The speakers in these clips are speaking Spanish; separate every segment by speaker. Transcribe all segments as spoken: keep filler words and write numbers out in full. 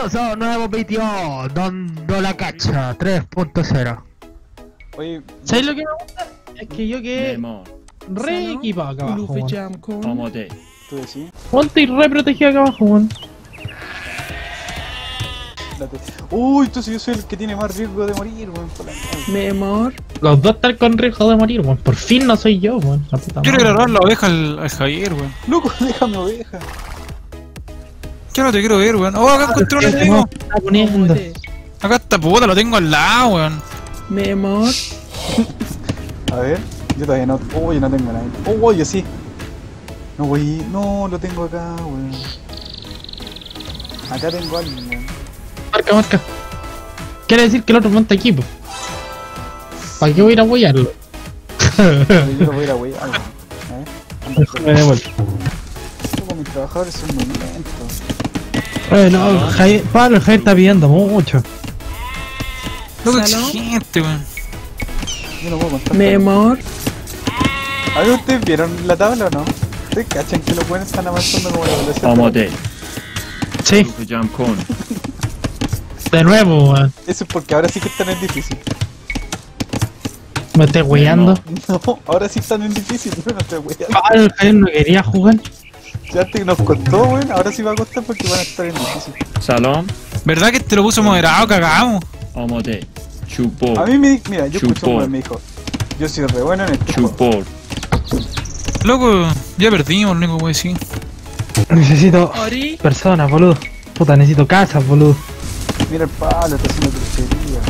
Speaker 1: Bienvenidos a un nuevo vídeo dando la cacha tres punto cero.
Speaker 2: Oye,
Speaker 3: ¿sabes lo que me gusta? Es que yo quedé re equipado acá abajo, weón.
Speaker 2: ¿tú decís?
Speaker 3: Ponte y re protegido acá abajo, weón.
Speaker 2: Uy, entonces yo soy el que tiene más riesgo de morir, weón, por la mierda.
Speaker 4: Mi amor.
Speaker 3: Los dos están con riesgo de morir, weón. Por fin no soy yo, weón. La puta
Speaker 5: Quiero
Speaker 3: madre.
Speaker 5: grabar la oveja al, al Javier, weón.
Speaker 2: Loco, déjame oveja.
Speaker 5: Yo no te quiero ver, weón. Oh, acá encontré un enemigo.
Speaker 3: Está poniendo.
Speaker 5: Acá está puta, lo tengo al lado, weón.
Speaker 4: Mi amor.
Speaker 2: A ver, yo todavía no. Oh, yo no tengo nada. Oh, yo sí. No, güey, no, lo tengo acá, weón. Acá tengo a alguien, weón.
Speaker 3: Marca, marca. Quiere decir que el otro monta equipo. ¿Para qué voy a ir a apoyarlo?
Speaker 2: Pero yo lo voy a ir a wey, algo. A ver, anda,
Speaker 3: Me devuelvo.
Speaker 2: loco, mis trabajadores son muy lentos.
Speaker 3: Eh, no, Javier, Pablo, el Javier está pidiendo mucho.
Speaker 5: Loco
Speaker 4: ¿Salón?
Speaker 5: exigente, weón.
Speaker 2: Yo no puedo contar.
Speaker 4: Mi amor.
Speaker 2: A ver, ¿ustedes vieron la tabla o no? ¿Ustedes cachan que los buenos están avanzando como la velocidad?
Speaker 6: Omote,
Speaker 3: Sí,
Speaker 6: Jump Con,
Speaker 3: de nuevo, weón.
Speaker 2: Eso es porque ahora sí que están en difícil.
Speaker 3: Me estoy weyando.
Speaker 2: No, ahora sí están en difícil, no te voy a...
Speaker 3: Pablo, el Javier no quería jugar.
Speaker 2: Ya antes nos costó, weón, ahora sí va a costar porque van a estar en difícil.
Speaker 6: Salom,
Speaker 5: ¿Verdad que te lo puso moderado, cagamos?
Speaker 6: Omote, Chupo,
Speaker 2: A mí me, mira, yo escuché
Speaker 6: Chupó.
Speaker 2: un weón me dijo, yo soy re bueno en este juego.
Speaker 6: Chupor,
Speaker 5: Loco, ya perdimos, lo único que puedo decir.
Speaker 3: Necesito
Speaker 4: Ori.
Speaker 3: personas, boludo. Puta, necesito casas, boludo.
Speaker 2: Mira el palo, está haciendo truchería.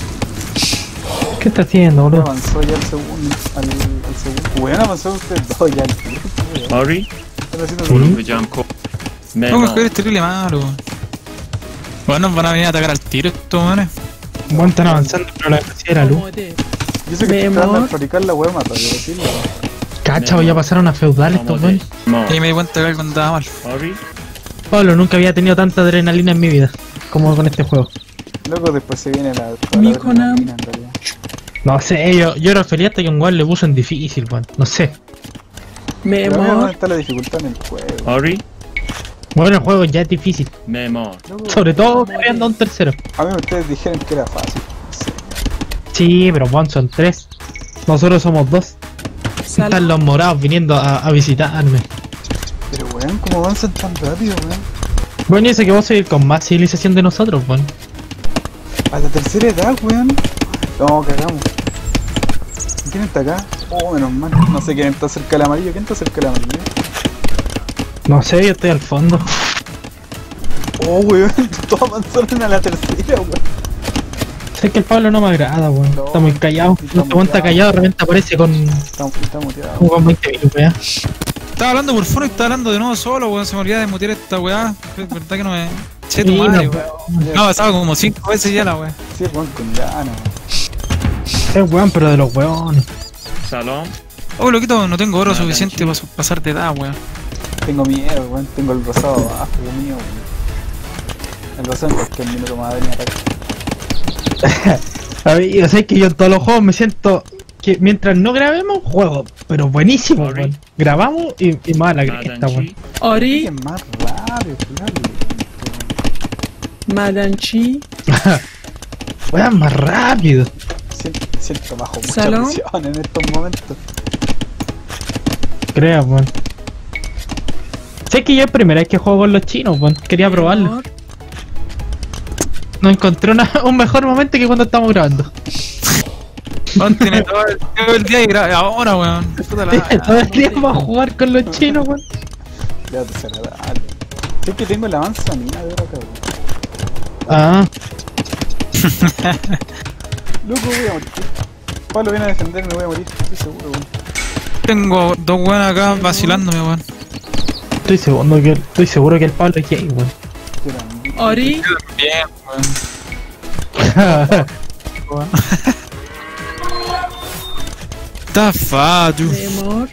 Speaker 3: ¿Qué está haciendo,
Speaker 2: Ya
Speaker 3: boludo?
Speaker 2: avanzó ya al segundo, al, al segundo. Weón, avanzó usted dos ya al segundo.
Speaker 6: Ori,
Speaker 2: Están haciendo
Speaker 3: Sí.
Speaker 6: Jump Con,
Speaker 5: Loco,
Speaker 6: Memo,
Speaker 5: el Javier es terrible malo, weón. Bueno, nos van a venir a atacar al tiro estos manes.
Speaker 3: Bueno, están avanzando, pero la velocidad de la luz.
Speaker 4: Mote.
Speaker 2: Yo sé que
Speaker 4: Mi
Speaker 2: estoy tratando de
Speaker 4: amor.
Speaker 2: fabricar la weá más rápido posible.
Speaker 3: Cacha, voy a pasar a una feudal estos
Speaker 6: Omote,
Speaker 3: weones.
Speaker 6: Mo,
Speaker 5: Y me di cuenta que algo andaba mal.
Speaker 6: Ori,
Speaker 3: Pablo, nunca había tenido tanta adrenalina en mi vida como con este juego.
Speaker 2: Luego después se viene la... toda
Speaker 4: Mi
Speaker 2: la
Speaker 4: Konami.
Speaker 2: adrenalina, en realidad.
Speaker 3: No sé, yo, yo era feliz hasta que un weón le puso en difícil, weón. No sé.
Speaker 4: Mi
Speaker 2: Pero mira dónde
Speaker 4: amor.
Speaker 2: está la dificultad en el juego.
Speaker 6: Ori,
Speaker 3: Bueno, el juego ya es difícil.
Speaker 6: Memo,
Speaker 2: Loco,
Speaker 3: Sobre todo corriendo a un tercero.
Speaker 2: a mí ustedes dijeron que era fácil. No sé.
Speaker 3: Sí, pero weón, son tres. Nosotros somos dos. Están
Speaker 4: Salón.
Speaker 3: los morados viniendo a, a visitarme.
Speaker 2: Pero weón, ¿cómo avanzan tan rápido, weón?
Speaker 3: Bueno, y eso que vos sois el con más civilización de nosotros, weón.
Speaker 2: A la tercera edad, weón. No, cagamos. ¿Quién está acá? Oh, menos mal. No sé quién está cerca del amarillo. ¿Quién está cerca del amarillo?
Speaker 3: No sé, yo estoy al fondo.
Speaker 2: Oh, weón. Todos avanzaron a la tercera, weón.
Speaker 3: Sé que el Pablo no me agrada, weón.
Speaker 2: No,
Speaker 3: Está muy callado.
Speaker 2: está
Speaker 3: No te aguanta
Speaker 2: muteado.
Speaker 3: callado, de repente aparece con,
Speaker 2: Está, está muteado.
Speaker 3: con veinte mil, weón.
Speaker 5: Estaba hablando por fono y estaba hablando de nuevo solo, weón. Se me olvidaba de mutear esta weá. Es verdad que no me... Che, tu
Speaker 3: Sí,
Speaker 5: madre,
Speaker 3: no,
Speaker 5: weón. No, ha pasado como cinco veces ya la weá.
Speaker 2: Sí, weón, con ganas, weón.
Speaker 3: Es weón, pero de los weones.
Speaker 6: Salom,
Speaker 5: Oh, loquito, no tengo oro
Speaker 6: Ah,
Speaker 5: suficiente para
Speaker 6: tranquilo.
Speaker 5: pasar de edad, weón.
Speaker 2: Tengo miedo, weón. Tengo el rosado abajo, Dios mío, weón. El rosado en cualquier minuto me va a venir a atacar.
Speaker 3: A ver, yo sé que yo en todos los juegos me siento que mientras no grabemos, juego, pero buenísimo,
Speaker 6: Sorry.
Speaker 3: weón. Grabamos y, y más la cresta, weón.
Speaker 6: Madanchi,
Speaker 4: Ori.
Speaker 2: Es más rápido, claro.
Speaker 4: Madanchi.
Speaker 3: Weón, más rápido.
Speaker 2: Siento, siento bajo mucha
Speaker 4: ¿Salón?
Speaker 2: presión en estos momentos.
Speaker 3: Creo, weón. Sé que yo es primera vez que juego con los chinos, weón. Quería
Speaker 4: Mi
Speaker 3: probarlo.
Speaker 4: amor.
Speaker 3: No encontré una- un mejor momento que cuando estamos grabando.
Speaker 5: Weón, tiene todo el, todo el día y graba ahora, weón. Puta la...
Speaker 3: Todo el día vamos a jugar con los chinos, weón.
Speaker 2: Ya te desagradable. Sé que tengo el avance a mí, de ahora acá, weón.
Speaker 3: Ah,
Speaker 2: Loco, voy a morir. Pablo viene a defenderme, voy a morir. Estoy seguro, weón.
Speaker 5: Tengo dos weones acá vacilándome, weón.
Speaker 3: estoy seguro que, estoy seguro que el Pablo es gay, weón.
Speaker 2: Qué grande.
Speaker 4: Ori.
Speaker 5: Bien, weón. Está fácil.
Speaker 4: Mi amor.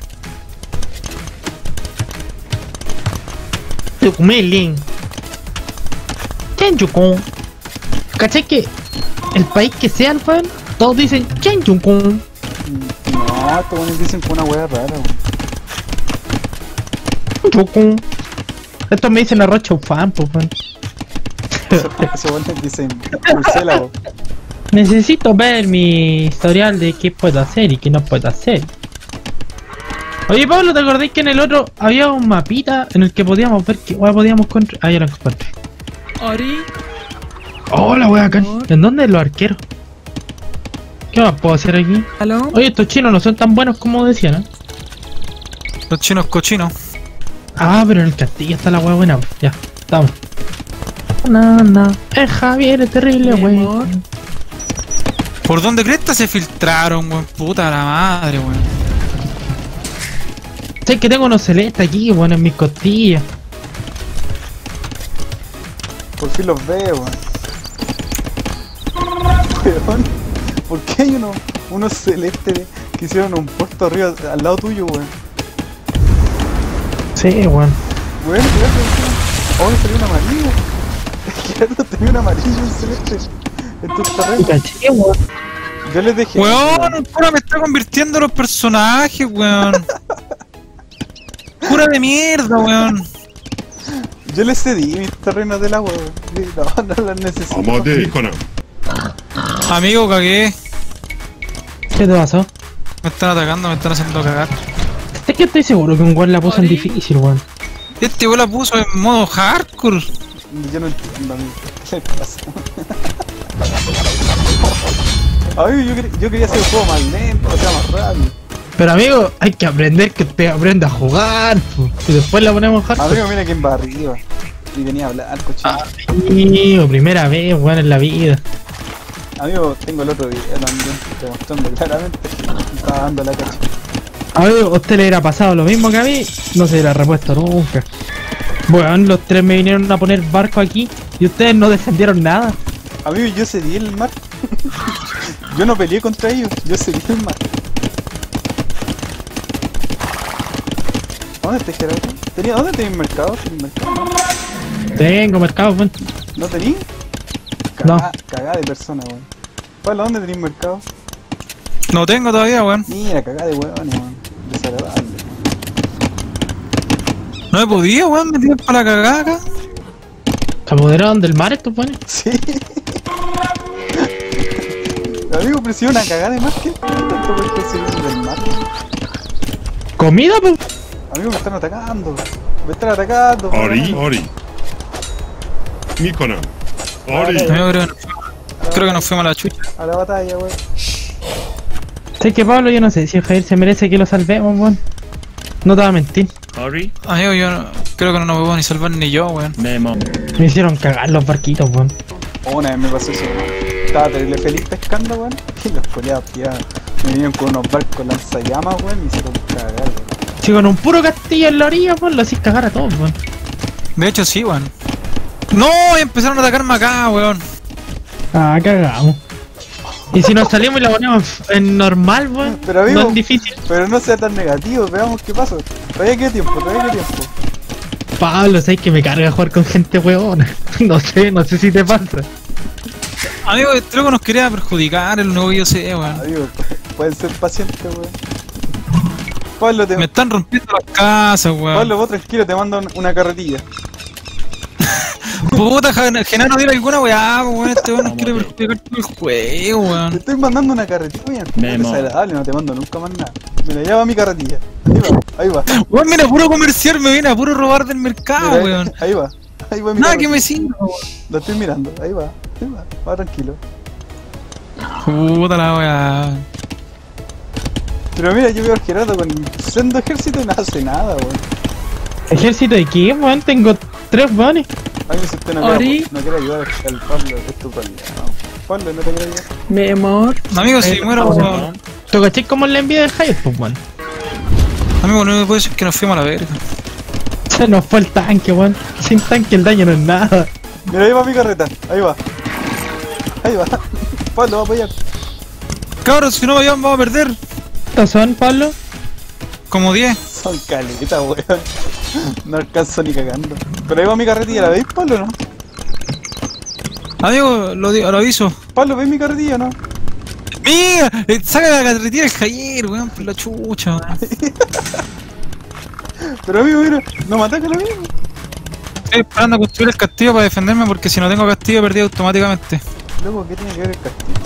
Speaker 3: Tucumelin. Chenchucón. ¿Cachai que el país que sea, weón? Todos dicen Chenchucón.
Speaker 2: No, estos weones dicen que una wea rara, weón.
Speaker 3: Chenchucón. Estos me dicen arroz chaufán, pues, weón.
Speaker 2: Eso, eso bueno, dicen murciélago.
Speaker 3: Necesito ver mi historial de qué puedo hacer y qué no puedo hacer. Oye Pablo, ¿te acordáis que en el otro había un mapita en el que podíamos ver qué weá podíamos encontrar? Ah, ya lo encontré.
Speaker 4: Ori,
Speaker 3: Hola, weá, acá. ¿En dónde los arqueros? ¿Qué más puedo hacer aquí?
Speaker 4: aló,
Speaker 3: Oye, estos chinos no son tan buenos como decían, ¿eh?
Speaker 5: Los chinos cochinos.
Speaker 3: Ah, pero en el castillo está la weá buena. Ya, estamos. No, no. Es Javier, es terrible,
Speaker 4: mi
Speaker 3: weón.
Speaker 4: amor.
Speaker 5: ¿Por dónde cresta se filtraron, weón? Puta la madre, weón.
Speaker 3: Sé que tengo unos celestes aquí, weón, en mis costillas.
Speaker 2: Por fin los veo, weón. Weón, ¿por qué hay unos, unos celestes que hicieron un puesto arriba al lado tuyo, weón?
Speaker 3: Sí, weón.
Speaker 2: Weón, cuidado, oh, me salió un amarillo. Gerardo tenía un amarillo y un celeste en tus terrenos.
Speaker 3: Caché, weón.
Speaker 2: Yo les dejé.
Speaker 5: Weón, pura me está convirtiendo los personajes, weón. Pura de mierda, weón.
Speaker 2: Yo les cedí mis terrenos del agua, weón. Sí, no, no los necesito.
Speaker 7: 아마데 이거나
Speaker 5: Amigo, cagué.
Speaker 3: ¿Qué te pasó?
Speaker 5: Me están atacando, me están haciendo cagar.
Speaker 3: Es que estoy seguro que un weón la puso en
Speaker 4: Ori.
Speaker 3: difícil, weón.
Speaker 5: Este weón la puso en modo hardcore.
Speaker 2: Yo no entiendo, amigo. ¿Qué le pasa? Ay, yo, quería- yo quería hacer un juego más lento, o sea, más rápido.
Speaker 3: Pero amigo, hay que aprender que usted aprenda a jugar, po. Y después la ponemos hardcore.
Speaker 2: Amigo, mira quién va arriba. Y venía a hablar, cochino.
Speaker 3: Amigo, primera vez, weón, en la vida.
Speaker 2: Amigo, tengo el otro video también, demostrando claramente que me estaba dando la cacha.
Speaker 3: Amigo, a usted le hubiera pasado lo mismo que a mí, no se hubiera repuesto nunca. Weón, los tres me vinieron a poner barco aquí y ustedes no defendieron nada.
Speaker 2: Amigo, yo cedí el mar. Yo no peleé contra ellos, yo cedí el mar. ¿Dónde está Gerardo? ¿Tenía, ¿Dónde tenéis mercado? ¿Tenéis mercado?
Speaker 3: Tengo mercado, weón.
Speaker 2: ¿No tenéis?
Speaker 3: No.
Speaker 2: Cagá, cagá de persona, weón. Pablo, ¿dónde tenéis mercado?
Speaker 5: No tengo todavía, weón.
Speaker 2: Mira, cagá de weones, weón. Desagradable.
Speaker 5: No he podido, weón, me tiran para la cagada acá.
Speaker 3: ¿Se apoderaron del mar estos weones?
Speaker 2: Sí. Amigo, pero si una cagada de más, ¿qué tanto puedes conseguir del mar?
Speaker 3: ¿Comida, pues?
Speaker 2: Amigo, me están atacando. Me están atacando.
Speaker 7: 어리
Speaker 2: weón.
Speaker 7: 어리 미코나 어리
Speaker 5: Amigo, creo que nos, creo que nos fuimos a la chucha.
Speaker 2: A la batalla, weón.
Speaker 3: Sé que Pablo, yo no sé si el Javier se merece que lo salvemos, weón. No te voy a mentir.
Speaker 6: Ori,
Speaker 5: Amigo, yo no- creo que no nos podemos ni salvar ni yo, weón.
Speaker 6: Memo,
Speaker 3: Me hicieron cagar los barquitos, weón.
Speaker 2: Una vez me pasó eso. Estaba terrible feliz pescando, weón. Y los coleados pillaban. Me vinieron con unos barcos lanzallamas, weón. Y me hicieron cagar, weón.
Speaker 3: Si con un puro castillo en la orilla, weón, lo hacís cagar a todos, weón.
Speaker 5: De hecho, sí, weón. No, empezaron a atacarme acá, weón.
Speaker 3: Ah, cagamos. Y si nos salimos y la ponemos en normal, weón,
Speaker 2: Pero, amigo,
Speaker 3: no es difícil.
Speaker 2: Pero no sea tan negativo, veamos qué pasa. Todavía queda tiempo, todavía queda tiempo.
Speaker 3: Pablo, sabes que me carga jugar con gente weona. No sé, no sé si te pasa.
Speaker 5: Amigo, este loco nos quería perjudicar, es lo único que yo sé, weón.
Speaker 2: Amigo, pueden ser pacientes, weón. Pablo, te...
Speaker 5: Me están rompiendo las casas, weón.
Speaker 2: Pablo, vos tranquilo, te mando un- una carretilla.
Speaker 5: Puta, Gen- Genaro, dile alguna weá, weón. Este weón nos quiere perjudicar todo el juego,
Speaker 2: Te
Speaker 5: weón.
Speaker 2: estoy mandando una carretilla, weón.
Speaker 6: Memo.
Speaker 2: Desagradable, no te mando nunca más nada. Mira, ya va mi carretilla. Ahí va, ahí va.
Speaker 5: Weón, mira, puro comerciar me viene a puro robar del mercado,
Speaker 2: Mira, ahí-
Speaker 5: weón.
Speaker 2: Ahí va, ahí va mi
Speaker 5: Nada que
Speaker 2: carretilla.
Speaker 5: me sirva, weón.
Speaker 2: Lo estoy mirando, ahí va, ahí va, va tranquilo.
Speaker 5: Puta la weá.
Speaker 2: Pero mira, yo veo al Gerardo con sendo ejército y no hace nada, weón.
Speaker 3: ¿Ejército de qué, weón? Tengo tres weones.
Speaker 2: Ay, si usted no
Speaker 4: Ori.
Speaker 2: quiere, no quiere ayudar al Pablo, es tu problema. Pablo, no te quiere ayudar.
Speaker 4: mi amor,
Speaker 5: Amigo, si muero,
Speaker 6: Salom,
Speaker 3: ¿Tú caché como la envidia del Javier, pues, weón?
Speaker 5: amigo, no me puede decir que nos fuimos a la verga.
Speaker 3: Se nos fue el tanque, weón. Sin tanque el daño no es nada.
Speaker 2: Mira, ahí va mi carreta, ahí va. Ahí va. Pablo, va a apoyar.
Speaker 5: Cabros, si no vayamos, vamos a perder.
Speaker 3: ¿Estos son, Pablo?
Speaker 5: Como diez.
Speaker 2: Son caletas, weón. No alcanzo ni cagando. Pero ahí va mi carretilla, ¿la veis, Pablo, no?
Speaker 5: Amigo, lo, digo- lo aviso.
Speaker 2: Pablo, ¿ves mi carretilla, no?
Speaker 5: Mira, eh, saca la carretera el Javier, weón, por la chucha, weón.
Speaker 2: Pero amigo, mira, no me ataca lo mismo.
Speaker 5: estoy esperando a construir el castillo para defenderme porque si no tengo castillo perdí automáticamente.
Speaker 2: Loco, ¿qué tiene que ver el castillo?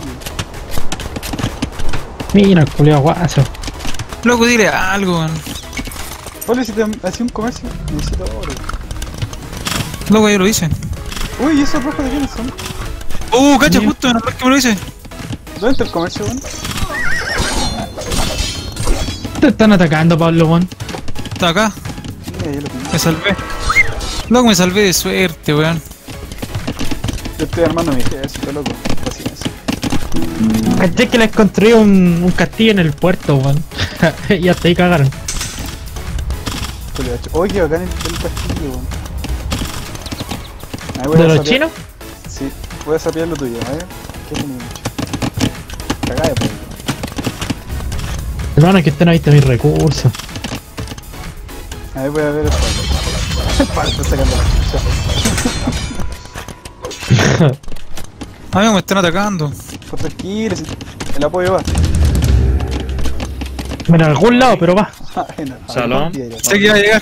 Speaker 3: Mira el culiao guaso.
Speaker 5: Loco, dile algo, weón.
Speaker 2: Pablo, si te hacía un comercio, necesito oro.
Speaker 5: Loco, yo lo hice.
Speaker 2: Uy, ¿y esos rojos de quiénes son?
Speaker 5: Uh, cacha,
Speaker 3: Mío.
Speaker 5: justo, no es que me lo hice.
Speaker 2: ¿Dónde está el comercio, weón?
Speaker 3: Te están atacando, Pablo, weón.
Speaker 5: Está acá,
Speaker 2: Mira, yo lo pillé.
Speaker 5: me salvé. Loco, me salvé de suerte, weón.
Speaker 2: Yo estoy armando mi ejército, loco. Paciencia.
Speaker 3: Caché que les construí un, un castillo en el puerto, weón. Y hasta ahí cagaron.
Speaker 2: Oye, qué bacán el, el castillo, weón. Ahí voy
Speaker 3: ¿De
Speaker 2: a
Speaker 3: los
Speaker 2: sapear-
Speaker 3: chinos?
Speaker 2: Sí, voy a sapear lo tuyo, a ver. ¿Qué tiene mucho? Cagada de pueblo.
Speaker 3: Hermano, que estén ahí mis recursos.
Speaker 2: A ver, voy a ver el palo. El palo está sacando la chucha.
Speaker 5: Amigo, me están atacando.
Speaker 2: Pues tranquilo, si el apoyo va.
Speaker 3: En algún lado, pero va.
Speaker 2: Bueno, a ver,
Speaker 6: Salón.
Speaker 2: partida ya.
Speaker 5: Sé que iba a llegar.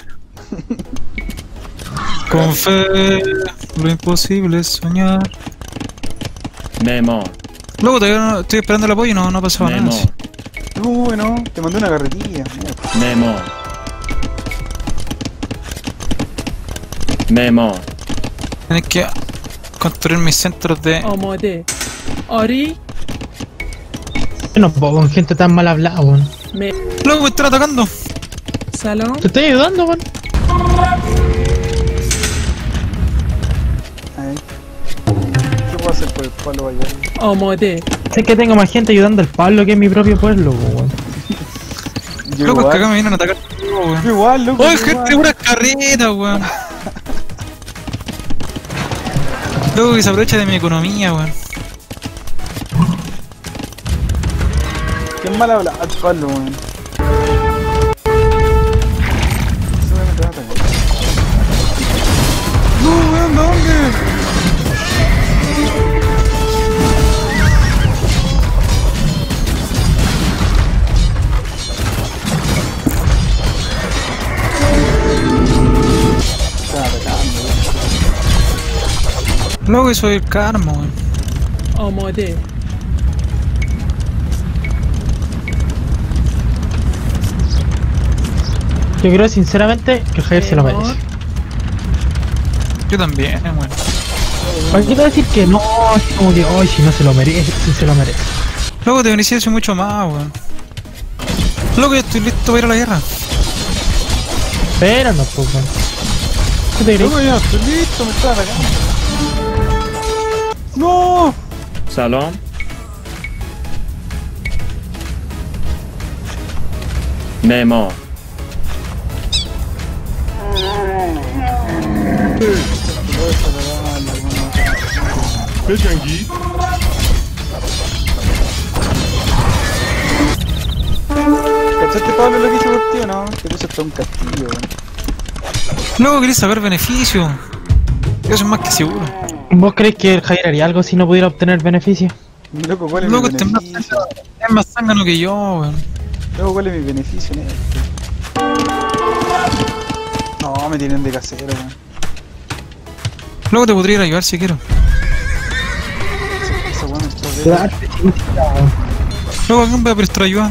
Speaker 5: Con fe, lo imposible es soñar.
Speaker 6: Memo.
Speaker 5: Luego todavía no, estoy esperando el apoyo y no, no ha pasado nada.
Speaker 6: Memo.
Speaker 2: Uy, no, te mandé una carretilla. Mierda.
Speaker 6: Memo. Memo.
Speaker 5: Tienes que construir mis centros de...
Speaker 4: آماده آری
Speaker 3: Yo no puedo con gente tan mal hablada, weón.
Speaker 4: م
Speaker 5: Luego me están atacando.
Speaker 4: سلام
Speaker 3: Te estoy ayudando, weón.
Speaker 2: Ahí. ¿Qué puedo hacer por el palo allá?
Speaker 4: آماده
Speaker 3: Sé que tengo más gente ayudando al Pablo que en mi propio pueblo, weón.
Speaker 2: Yo
Speaker 5: Loco, es que acá
Speaker 2: igual,
Speaker 5: me vienen a atacar. Weón.
Speaker 2: yo igual, loco.
Speaker 5: ¡Oye,
Speaker 2: yo
Speaker 5: gente,
Speaker 2: igual.
Speaker 5: puras carretas, weón! Luego que se aprovecha de mi economía, weón.
Speaker 2: Qué mal habla, al palo, weón. Seguramente van a atacar. No, weón, ¿dónde? Están atacando, weón.
Speaker 5: Luego que soy el karma, weón.
Speaker 4: آماده
Speaker 3: Yo creo sinceramente que el Javier se lo merece.
Speaker 5: Yo también, weón.
Speaker 3: ¿Para qué te voy a decir que no? Es como que, ay, si no se lo merece, si se lo merece.
Speaker 5: Luego te beneficio mucho más, weón. Luego yo estoy listo para ir a la guerra.
Speaker 3: Espéranos, pues, weón. ¿Qué te crees?
Speaker 2: Loco, ya estoy listo, me está atacando. ¡No!
Speaker 6: Salón. Memo.
Speaker 2: ¿Cachaste, Pablo, lo que hice por ti o no? Que puse hasta un castillo, weón.
Speaker 5: Luego querés saber beneficio. Eso es más que seguro.
Speaker 3: ¿Vos crees que el Javier haría algo si no pudiera obtener beneficio?
Speaker 2: Loco, ¿cuál es
Speaker 5: Loco,
Speaker 2: mi
Speaker 5: este es más,
Speaker 2: beneficio?
Speaker 5: es más zángano que yo, weón.
Speaker 2: Loco, ¿cuál es mi beneficio en esto? No, me tienen de casero, weón.
Speaker 5: Luego te podría ir a ayudar si quiero.
Speaker 2: Esa weón está de...
Speaker 5: Luego a quién voy a prestar ayuda.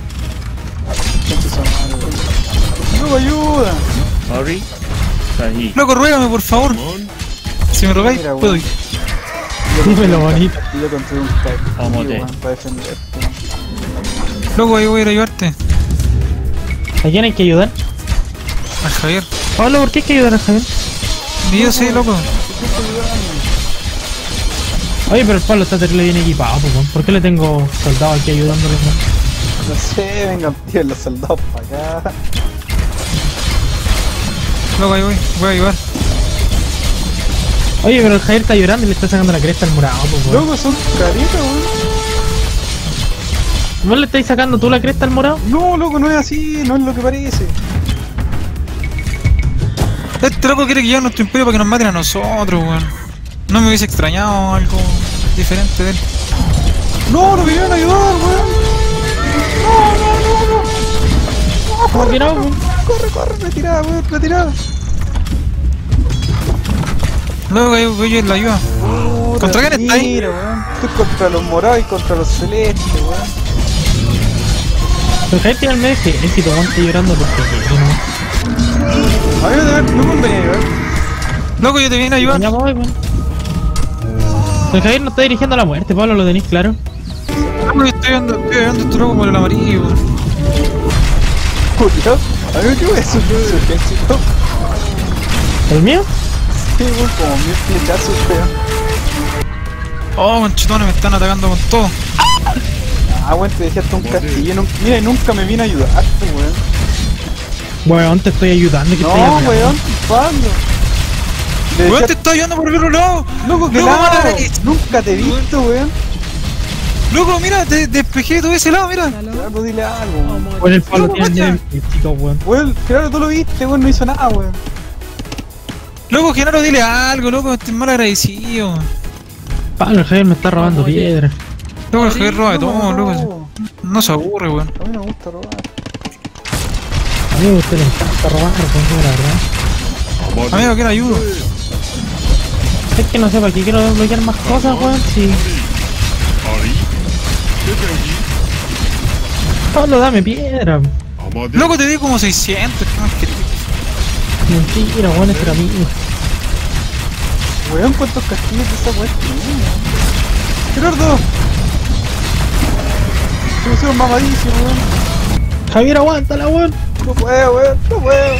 Speaker 2: Loco, ayuda.
Speaker 6: Ori. Sahi.
Speaker 5: Loco, ruégame por favor. Si me rogáis,
Speaker 2: Mira,
Speaker 5: puedo
Speaker 2: weón.
Speaker 5: ir.
Speaker 3: Dímelo bonito.
Speaker 2: Y yo construí un castillo,
Speaker 6: Amote.
Speaker 2: weón, para defenderte.
Speaker 5: Loco, ahí voy a ir a ayudarte.
Speaker 3: ¿A quién hay que ayudar?
Speaker 5: Al Javier.
Speaker 3: Pablo, ¿por qué hay que ayudar a Javier?
Speaker 5: Y yo sí, loco.
Speaker 3: Oye, pero el Pablo está terrible bien equipado, pues, weón. ¿Por qué le tengo soldados aquí ayudándole? weón?
Speaker 2: No sé, vengan, tío, los soldados para acá.
Speaker 5: Loco, ahí voy. Voy a ayudar.
Speaker 3: Oye, pero el Javier está llorando y le está sacando la cresta al morado, pues, weón.
Speaker 2: Loco, son caritas, weón.
Speaker 3: ¿Vos le estáis sacando tú la cresta al morado?
Speaker 2: No, loco, no es así, no es lo que parece.
Speaker 5: Este loco quiere que lleve nuestro imperio para que nos maten a nosotros, weón. No me hubiese extrañado algo diferente de él.
Speaker 2: No, no vinieron a ayudar, weón.
Speaker 3: ¿Cómo que no, weón?
Speaker 2: Corre, corre, retirada, weón, retirada.
Speaker 5: Luego ahí voy yo en la ayuda.
Speaker 2: Puta,
Speaker 5: ¿Contra quién está ahí?
Speaker 2: mira, weón. Estoy contra los morados y contra los celestes, weón.
Speaker 3: Pero Javier tiene el medio ejército, weón, estoy llorando porque no.
Speaker 2: A ver, a ver, no convenía, weón.
Speaker 5: Loco, yo te vine a ayudar.
Speaker 3: Ya voy, weón. Pero Javier no está dirigiendo a la muerte, Pablo, lo tenéis claro.
Speaker 5: Loco, yo estoy viendo, estoy viendo este loco por el amarillo, weón.
Speaker 2: Cuidado. A ver, ¿qué voy a hacer yo de ejército?
Speaker 3: ¿El mío?
Speaker 2: Sí, weón, como mil flechazos, weón.
Speaker 5: Oh, conchetones, me están atacando con todo.
Speaker 2: Ah, weón, te dejé hasta un castillo. Nun- Mira, y nunca me vino a ayudarte, weón.
Speaker 3: Weón, te estoy ayudando, que estoy
Speaker 2: No,
Speaker 3: hablando.
Speaker 2: weón, Pablo. Le
Speaker 5: Weón,
Speaker 2: dejé
Speaker 5: te estoy ayudando por el otro lado.
Speaker 2: Loco, que
Speaker 5: Loco,
Speaker 2: lado.
Speaker 5: mala-
Speaker 2: Nunca te he visto, weón.
Speaker 5: Loco, mira, te despejé todo ese lado, mira.
Speaker 4: سلام
Speaker 2: Gerardo, dile algo, weón.
Speaker 3: Weón, el Pablo
Speaker 5: No,
Speaker 3: tiene el
Speaker 5: guacha.
Speaker 3: medio ejército, weón.
Speaker 2: Weón, Gerardo, tú lo viste, weón, no hizo nada, weón.
Speaker 5: Loco, Genaro, dile algo, loco, estoy mal agradecido.
Speaker 3: Pablo, el Javier me está robando
Speaker 4: Oye.
Speaker 3: piedra.
Speaker 5: Loco, el Javier roba de
Speaker 2: No,
Speaker 5: todo,
Speaker 2: no,
Speaker 5: loco. No se aburre, weón.
Speaker 2: A mí no me gusta robar.
Speaker 3: A mí a usted le encanta robar, weón, la verdad.
Speaker 5: Amigo, quiero ayuda.
Speaker 3: Es que no sé para qué quiero desbloquear más cosas, weón, si... Pablo, dame piedra.
Speaker 5: Loco, te di como seiscientos, ¿qué más querés?
Speaker 3: Mentira, weón, es para mí.
Speaker 2: Weón, ¿cuántos castillos de esa weón tiene? Gerardo. Se me hicieron mamadísimo, weón.
Speaker 3: Javier, aguántala, weón.
Speaker 2: No puedo, weón, no puedo.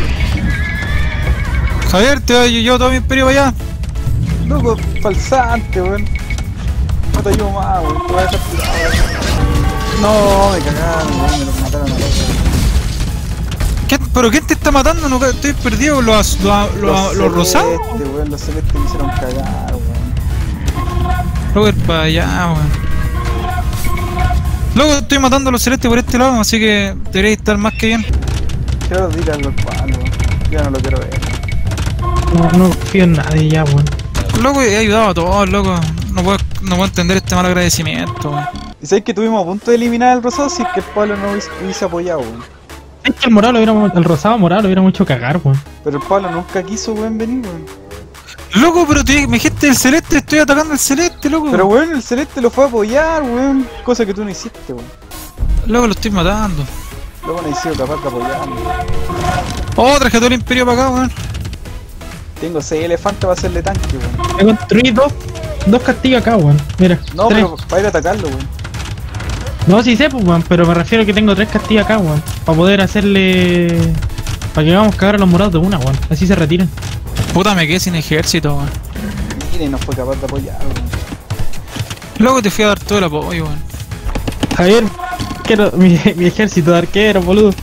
Speaker 5: Javier, te doy yo todo mi imperio para allá.
Speaker 2: Loco, falsante, weón. No te ayudo más, weón. Te voy a dejar tirado, weón. No, me cagaron, weón. Me los mataron a los
Speaker 5: ¿Qué? ¿Pero quién te está matando? No, estoy perdido con los, los, los, los rosados.
Speaker 2: celestes, weón. Los celestes me hicieron cagar, weón.
Speaker 5: Loco, ir para allá, weón. Luego estoy matando a los celestes por este lado, así que deberéis estar más que bien.
Speaker 2: Quiero decirle algo al palo, weón. Ya no lo quiero ver.
Speaker 3: No, no confío en nadie ya, weón.
Speaker 5: Loco, he ayudado a todos, loco. No puedo, no puedo entender este mal agradecimiento, weón.
Speaker 2: Y sabes que estuvimos a punto de eliminar al rosado si es que el palo no hubiese, hubiese apoyado, weón.
Speaker 3: Es que el morado lo hubiéramos, el rosado morado lo hubiéramos hecho cagar, weón.
Speaker 2: Pero el palo nunca quiso, weón, venir, weón.
Speaker 5: Loco, pero te, me dijiste el celeste, estoy atacando al celeste, loco.
Speaker 2: Pero weón, el celeste lo fue a apoyar, weón. Cosa que tú no hiciste, weón.
Speaker 5: Loco, lo estoy matando.
Speaker 2: Luego no he sido capaz de apoyarlo.
Speaker 5: Oh, traje todo el imperio para acá, weón.
Speaker 2: Tengo seis elefantes para hacerle tanque, weón.
Speaker 3: He construido dos, dos castillos acá, weón. Mira,
Speaker 2: No,
Speaker 3: tres.
Speaker 2: pero para ir a atacarlo, weón.
Speaker 3: No, sí sé, pues, weón, pero me refiero a que tengo tres castillos acá, weón. Para poder hacerle... Para que hagamos cagar a los morados de una, weón. Así se retiren.
Speaker 5: Puta, me quedé sin ejército, weón.
Speaker 2: Mire, no fue capaz de apoyarlo, weón.
Speaker 5: Luego te fui a dar todo el apoyo, weón.
Speaker 3: Javier, quiero mi, mi ejército de arqueros, boludo.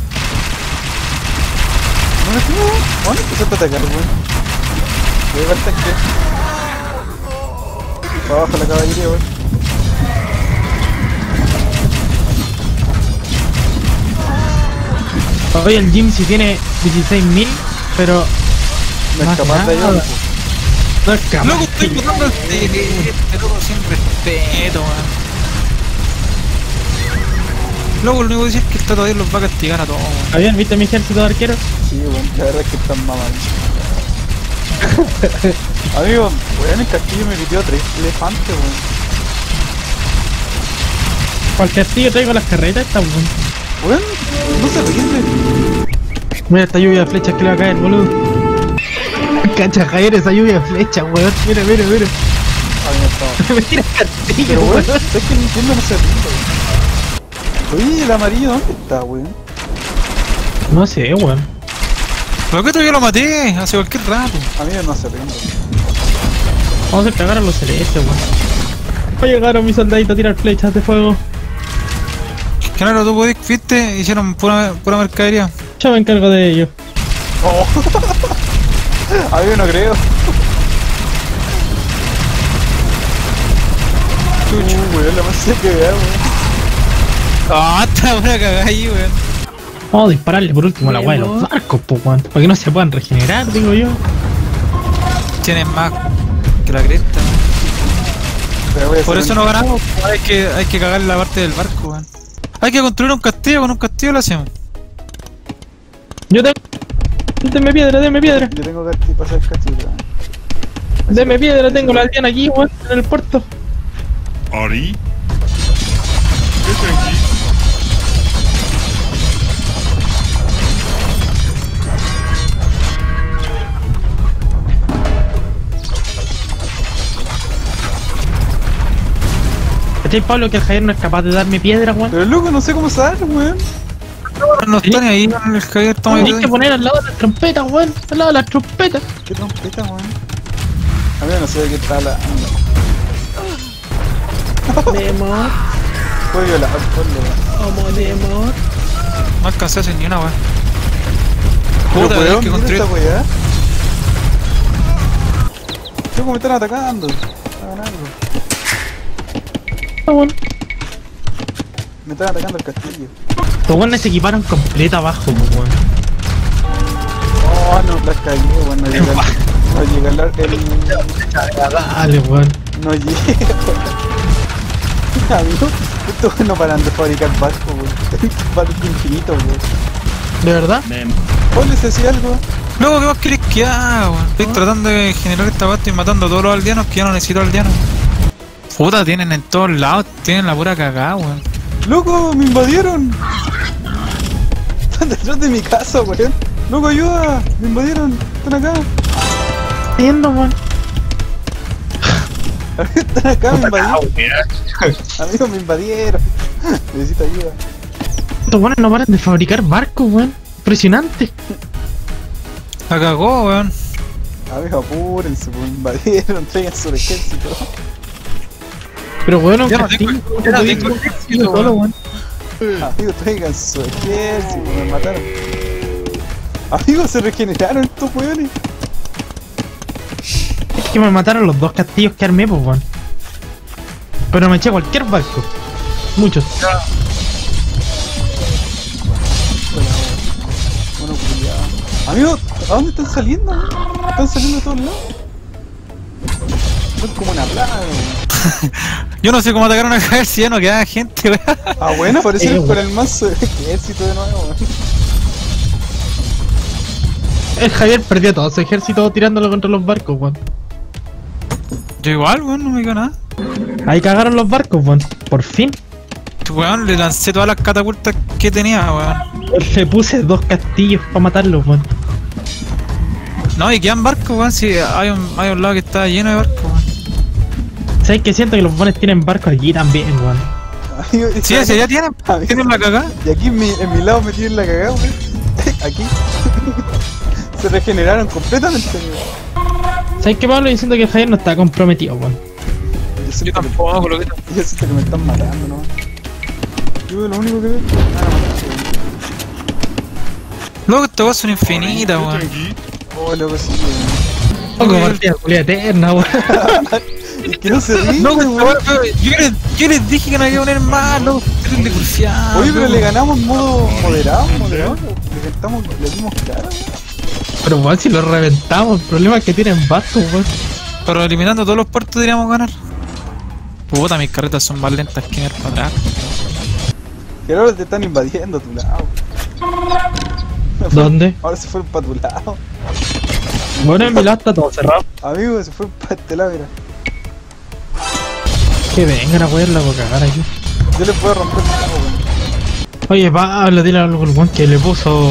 Speaker 2: ¿Dónde estuvo? ¿Dónde empezaste a atacar, weón? Voy a llevar tanque. Para abajo la caballería, weón.
Speaker 3: Hoy el gym sí tiene dieciséis mil, pero
Speaker 2: No es
Speaker 3: Más
Speaker 2: capaz de
Speaker 3: nada.
Speaker 2: ayudarlo,
Speaker 3: no es capaz.
Speaker 5: Loco, estoy botando al celeste, loco, sin respeto, weón. Luego lo único que dice es que el Tato Dios los va a castigar a todos, weón.
Speaker 3: Javier, ¿viste mi ejército de arqueros?
Speaker 2: Sí, weón, la verdad es que están mamados. Amigo, weón, el castillo me pitió tres elefantes, weón.
Speaker 3: Para el castillo traigo las carretas, esta, weón.
Speaker 2: Weón, no se rinde.
Speaker 3: Mira esta lluvia de flechas que le va a caer, boludo. Cacha, Javier, esa lluvia de flechas, weón. Mira, mira, mira.
Speaker 2: A mí me estaba.
Speaker 3: Me tira el castillo,
Speaker 2: Pero weón,
Speaker 3: weón.
Speaker 2: es que Nintendo no se rinde, weón. Oye, el amarillo, ¿dónde está, weón?
Speaker 3: No sé, weón.
Speaker 5: ¿Pero qué todavía lo maté? Hace cualquier rato.
Speaker 2: A mí no se rinde.
Speaker 3: Vamos a hacer cagar a los celestes, weón. Va a llegar a mi soldadito a tirar flechas de fuego.
Speaker 5: Claro, tú podés, viste, hicieron pura, pura mercadería.
Speaker 3: Yo me encargo de ello.
Speaker 2: Oh. A mí no creo.
Speaker 5: Chucho.
Speaker 2: Uh, weón, la más seca que vea, weón.
Speaker 5: Ah, está una cagada ahí, weón.
Speaker 3: Vamos a dispararle por último a la weá de los barcos, po, weón. Para que no se puedan regenerar, digo yo.
Speaker 5: Tienen más que la cresta, weón.
Speaker 2: Pero voy a
Speaker 5: Por
Speaker 2: hacer
Speaker 5: eso
Speaker 2: un-
Speaker 5: no ganamos, hay que, hay que cagar la parte del barco, weón. Hay que construir un castillo, con un castillo lo hacemos.
Speaker 3: Yo tengo... Denme piedra, denme piedra.
Speaker 2: Yo tengo que pasar el castillo, weón.
Speaker 3: Deme piedra, tengo la aldeana aquí, weón, en el puerto.
Speaker 5: Ori. Vete aquí.
Speaker 3: ¿Cachai, Pablo, que el Javier no es capaz de darme piedra, weón?
Speaker 2: Pero loco, no sé cómo sale, weón.
Speaker 5: No está ni ahí con el Javier, toma
Speaker 3: Tienes que poner al lado de las trompetas, weón. Al lado de las trompetas.
Speaker 2: ¿Qué trompeta, weón? A mí no sé de qué está hablando.
Speaker 4: Neymar,
Speaker 2: Fue violado, ponlo, weón.
Speaker 4: amo Neymar.
Speaker 5: No alcancé a hacer ni una weá.
Speaker 2: Pero
Speaker 5: Puta,
Speaker 2: weón,
Speaker 5: hay que
Speaker 2: mira
Speaker 5: construir.
Speaker 2: esta weá. Loco, me están atacando. Hagan algo.
Speaker 3: Weón.
Speaker 2: Me están atacando el castillo.
Speaker 3: Los weones se equiparon completa abajo, weón.
Speaker 2: Oh, no, las cagué, weón. No llega, no llega el, el...
Speaker 3: Dale, weón.
Speaker 2: No llega. Amigo, estos weones no paran de fabricar barcos, weón. Barco infinito, weón.
Speaker 3: ¿De verdad?
Speaker 6: Memo.
Speaker 2: Ponle si hacía algo.
Speaker 5: Luego, ¿qué más querés que haga, weón? Estoy tratando de generar esta parte y matando a todos los aldeanos que ya no necesito aldeanos. Puta, tienen en todos lados, tienen la pura cagada, weón.
Speaker 2: ¡Loco! ¡Me invadieron! Están detrás de mi casa, weón. ¡Loco, ayuda! ¡Me invadieron! ¡Están acá!
Speaker 3: Entiendo, weón.
Speaker 2: ¡Están acá! ¡Me invadieron! Amigos, me invadieron. Necesito ayuda.
Speaker 3: Estos weones no paran de fabricar barcos, weón. Impresionante.
Speaker 5: La cagó, weón.
Speaker 2: Amigos, apúrense, me invadieron. Traigan su ejército.
Speaker 3: Pero weón, un
Speaker 5: Ya no
Speaker 3: castillo.
Speaker 5: tengo- ya no tengo ejército,
Speaker 3: solo,
Speaker 5: weón.
Speaker 3: weón.
Speaker 2: Amigos, traigan su ejército. Me mataron. Amigos, se regeneraron estos weones.
Speaker 3: Es que me mataron los dos castillos que armé, pues, weón. Pero me eché cualquier barco. Muchos.
Speaker 2: Bueno, culiado. Amigos, ¿a dónde están saliendo? Están saliendo de todos lados. Son como una plaga, weón.
Speaker 5: Yo no sé cómo atacaron a Javier si ya no quedaba gente, weón.
Speaker 2: Ah, bueno, aparece
Speaker 3: Eh,
Speaker 2: con el mazo de ejército de nuevo, weón.
Speaker 3: El Javier perdió todo su ejército tirándolo contra los barcos, weón.
Speaker 5: Yo igual, weón, no me digo nada.
Speaker 3: Ahí cagaron los barcos, weón. Por fin.
Speaker 5: Weón, le lancé todas las catapultas que tenía, weón.
Speaker 3: Le puse dos castillos para matarlos, weón.
Speaker 5: No, y quedan barcos, weón, si hay un, hay un lado que está lleno de barcos, weón.
Speaker 3: ¿Sabes que siento que los buenos tienen barcos aquí también, weón?
Speaker 2: Amigo,
Speaker 5: Sí, ese ya tienen,
Speaker 2: Amigo.
Speaker 5: tienen la cagada.
Speaker 2: Y aquí en mi, en mi lado me tienen la cagada, weón. Aquí. Se regeneraron completamente, weón.
Speaker 3: ¿Sabes qué, Pablo? Yo siento que el Javier no está comprometido, weón.
Speaker 2: Yo
Speaker 5: Yo
Speaker 2: siento, que,
Speaker 5: tampoco, lo que
Speaker 2: yo siento que me están matando, ¿no? Yo lo único que veo. Ah,
Speaker 5: Luego estas cosas son infinitas, weón.
Speaker 2: oh, loco, sí, weón.
Speaker 3: Poco partida culia eterna, weón.
Speaker 2: Es que no se ríe,
Speaker 5: No,
Speaker 2: weón.
Speaker 5: weón, yo les, yo les dije que no había que poner más, loco. Terrible curfiado.
Speaker 2: Oye, pero le ganamos en modo moderado, moderado. Le cantamos, le dimos cara, weón.
Speaker 3: Pero weón, si los reventamos, el problema es que tienen barcos, weón.
Speaker 5: Pero eliminando todos los puertos deberíamos ganar. Puta, mis carretas son más lentas que ir para atrás.
Speaker 2: Que ahora te están invadiendo a tu lado.
Speaker 3: ¿Dónde?
Speaker 2: Ahora se fueron para tu lado.
Speaker 3: Bueno, en mi lado está todo cerrado.
Speaker 2: Amigo, se fueron para este lado, mira.
Speaker 3: Que vengan a poder la cagar aquí.
Speaker 2: Yo les puedo romper el lado, weón.
Speaker 3: Oye, Pablo, dile algo al weón que le puso.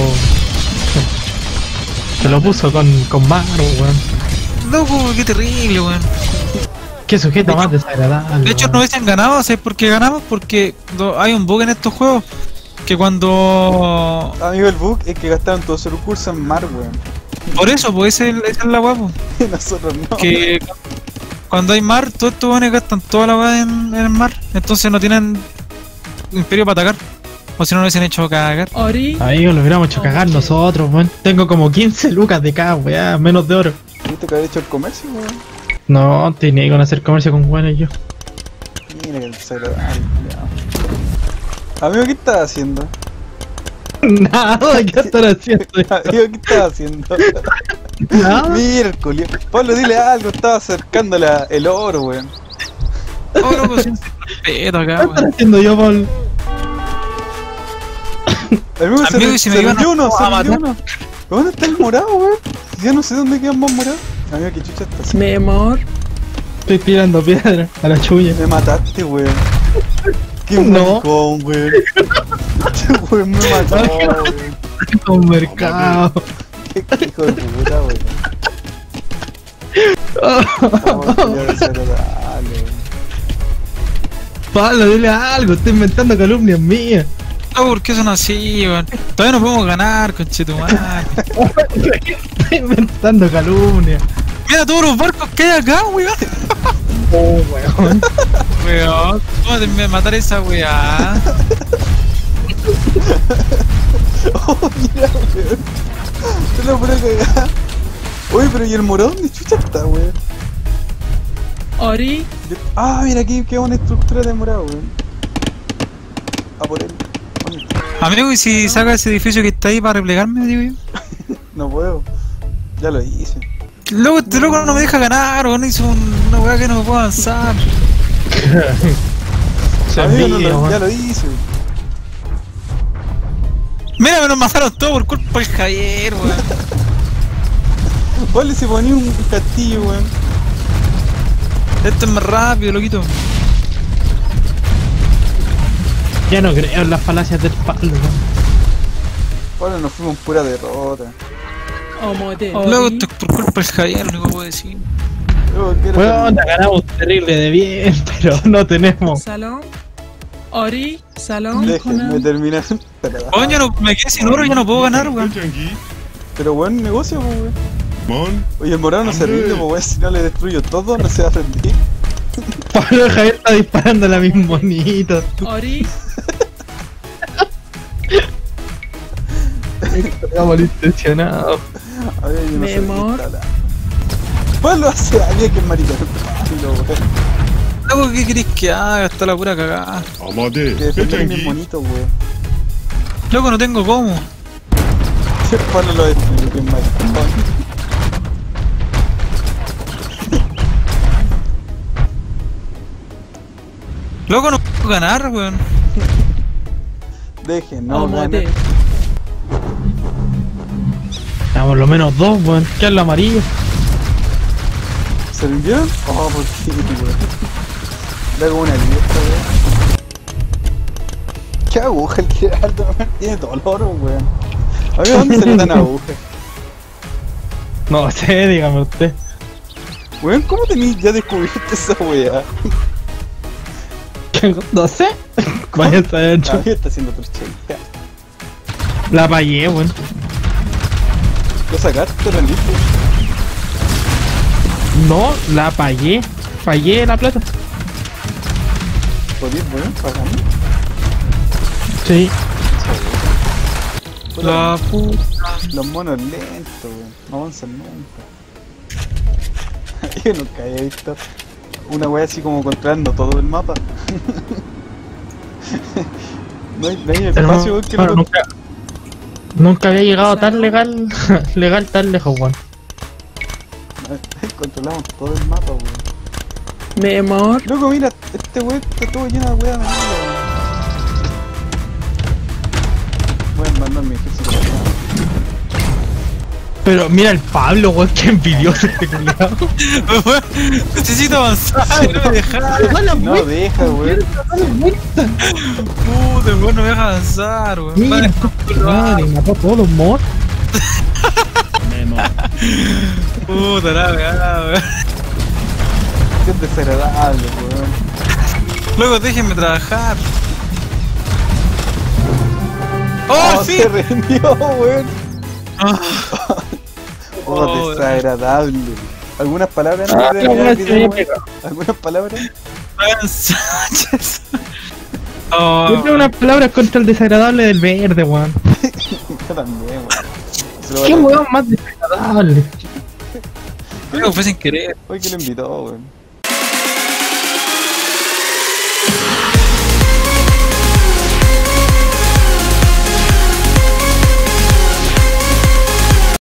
Speaker 3: Que lo puso con, con mano, weón.
Speaker 5: Loco, qué terrible, weón.
Speaker 3: Qué sujeto más desagradable.
Speaker 5: De hecho,
Speaker 3: weón.
Speaker 5: no hubiesen ganado, ¿sabes por qué ganamos? Porque do- hay un bug en estos juegos que cuando.
Speaker 2: Amigo, el bug es que gastaron todos sus recursos en mar, weón.
Speaker 5: Por eso, pues ese- esa es la guapo.
Speaker 2: Y nosotros no.
Speaker 5: Que cuando hay mar, todos estos buenos gastan toda la weá en, en el mar. Entonces no tienen imperio para atacar. O si no, lo hubiesen hecho cagar.
Speaker 4: Ori,
Speaker 3: Amigo, lo hubiéramos hecho cagar nosotros, weón. Tengo como quince lucas de cada weá, menos de oro.
Speaker 2: ¿Viste que había hecho el comercio, weón?
Speaker 3: No, tenía que hacer comercio con weones yo.
Speaker 2: Mira que desagradable, culiao. Amigo, ¿qué estás haciendo?
Speaker 3: Nada, ¿qué están haciendo?
Speaker 2: Amigo, ¿qué estás haciendo?
Speaker 3: Nada.
Speaker 2: Mira el culiao. Pablo, dile algo, estaba acercándole a- el oro, weón.
Speaker 5: Oh, loco, sin respeto acá,
Speaker 3: ¿Qué están
Speaker 5: weón.
Speaker 3: haciendo yo, Paul?
Speaker 2: Amigo, se,
Speaker 5: Amigo,
Speaker 2: re-
Speaker 5: y si
Speaker 2: se
Speaker 5: me iban
Speaker 2: rindió
Speaker 5: a-
Speaker 2: uno, se
Speaker 5: a
Speaker 2: rindió
Speaker 5: matar.
Speaker 2: uno. ¿Dónde está el morado, weón? Ya no sé dónde quedan más morados. Amigo, ¿qué chucha estás haciendo?
Speaker 4: Mi amor.
Speaker 3: Estoy tirando piedra a la chulla.
Speaker 2: Me mataste, weón. Qué
Speaker 3: No.
Speaker 2: maricón, weón. Este weón me mató, weón.
Speaker 3: Un mercado.
Speaker 2: Qué hijo de puta, weón. Oh, qué desagradable, weón.
Speaker 3: Pablo, dile algo, estoy inventando calumnias mías.
Speaker 5: No, ¿por qué son así, weón? Todavía no podemos ganar, conchetumare.
Speaker 3: Estoy inventando calumnias.
Speaker 5: Mira todos los barcos que hay acá, weón.
Speaker 3: Oh, weón.
Speaker 5: Weón, ¿cómo te voy a matar esa weá?
Speaker 2: Oh, mira, weón. Te lo puro cagar. Oye, pero ¿y el morón? ¿Dónde chucha está, weón?
Speaker 4: Ori.
Speaker 2: Ah, mira aquí, qué buena estructura de morado, weón. A por él. ¿Dónde está?
Speaker 5: Amigo, ¿y si saca ese edificio que está ahí para replegarme, digo yo?
Speaker 2: No puedo. Ya lo hice.
Speaker 5: Loco, este loco no me deja ganar, weón, hizo un- una weá que no me puedo avanzar.
Speaker 3: Se
Speaker 2: Amigo, no
Speaker 3: envidia,
Speaker 2: lo-
Speaker 3: weón.
Speaker 2: ya lo hice.
Speaker 5: Mira, me nos mataron todo por culpa del Javier, weón.
Speaker 2: Vale, se ponía un castillo, weón.
Speaker 5: Esto es más rápido, loquito.
Speaker 3: Ya no creo en las falacias del palo, weón.
Speaker 2: Ahora nos fuimos en pura derrota.
Speaker 4: Omode.
Speaker 5: Loco, esto es por culpa del Javier, lo único que puedo decir.
Speaker 2: Yo quiero
Speaker 3: Weón, la ganamos terrible de bien, pero no tenemos.
Speaker 4: Salón. Ori. Salón.
Speaker 2: Déjenme terminar. Pero,
Speaker 5: Coño, no, me quedé sin oro y ya no puedo ganar, weón.
Speaker 2: pero buen negocio, pues, weón.
Speaker 7: Mon,
Speaker 2: Oye, el morado no se rinde, pues, weón. Si no le destruyo todo, no se va a rendir.
Speaker 3: Pablo Javier está disparando a la misma bonito.
Speaker 4: Ori.
Speaker 3: Estamos intencionados.
Speaker 2: A ver, yo no
Speaker 4: Mi
Speaker 2: sé de qué
Speaker 4: amor.
Speaker 2: está hablando. Pues lo hace alguien que es maricón. Pablo, weón.
Speaker 5: Loco, ¿qué querés que haga? Está la pura cagada.
Speaker 7: Amade,
Speaker 2: Que defiende a mis
Speaker 7: Petangi,
Speaker 2: monitos, weón.
Speaker 5: Loco, no tengo cómo.
Speaker 2: Pablo lo destruye, que es maricón.
Speaker 5: Loco, no puedo ganar, weón.
Speaker 2: Dejen, no,
Speaker 4: Omode.
Speaker 2: gana.
Speaker 3: Ya, por lo menos dos, weón. ¿Qué es lo amarillo?
Speaker 2: ¿Se rindieron? Oh, por fin, weón. Le hago una lista, weón. ¿Qué aguja el Gerardo, weón? Tiene todo el oro, weón. A ver, ¿dónde salió tan aguja?
Speaker 3: No sé, dígame usted.
Speaker 2: Weón, ¿cómo tenéis ya descubierto esa weá?
Speaker 3: No sé. Vaya a saber.
Speaker 2: Ah, está haciendo truchería.
Speaker 3: La pagué, weón.
Speaker 2: ¿Lo sacaste? ¿Te rendiste?
Speaker 3: No, la pagué. Pagué la plata.
Speaker 2: ¿Podías, weón? ¿Pagando?
Speaker 3: Sí.
Speaker 5: La puta.
Speaker 2: Los monos lentos, weón. No avanzan nunca. Yo nunca había visto una wea así como controlando todo el mapa. No hay, no hay
Speaker 3: Pero no,
Speaker 2: espacio, weón, que
Speaker 3: bueno,
Speaker 2: no...
Speaker 3: nunca, nunca había llegado tan legal, legal tan lejos, weón.
Speaker 2: Controlamos todo el mapa, weón.
Speaker 4: Mi amor.
Speaker 2: Loco, mira, este weón está todo lleno de weas de mierda, weón. Voy a mandar mi ejército para allá.
Speaker 3: Pero mira el Pablo, weón, que envidioso este culiao.
Speaker 5: Necesito avanzar, no me deja.
Speaker 2: No deja, weón.
Speaker 5: Puta, el weón no me deja avanzar, weón.
Speaker 3: Mira,
Speaker 5: Vale,
Speaker 3: madre, mató a todos los mods.
Speaker 6: Memo.
Speaker 5: puta, la weá, weón.
Speaker 2: Qué desagradable, weón.
Speaker 5: Luego déjenme trabajar. ¡Oh,
Speaker 2: Oh,
Speaker 5: sí!
Speaker 2: se rindió, weón.
Speaker 5: Ah,
Speaker 2: Oh,
Speaker 5: Oh,
Speaker 2: desagradable. ¿Algunas palabras
Speaker 3: Ah,
Speaker 2: antes de
Speaker 3: la
Speaker 2: terminar
Speaker 3: weá
Speaker 2: el
Speaker 3: se
Speaker 2: video,
Speaker 3: había
Speaker 2: weón?
Speaker 3: pegado.
Speaker 2: ¿Algunas palabras?
Speaker 5: Brian Sánchez. Oh,
Speaker 3: Yo tengo unas palabras contra el desagradable del verde, weón.
Speaker 2: Yo también, weón. Se lo
Speaker 3: ¿Qué
Speaker 2: voy a-
Speaker 3: weón más desagradable?
Speaker 5: creo que fue sin querer.
Speaker 2: Oye, que lo invitó, weón.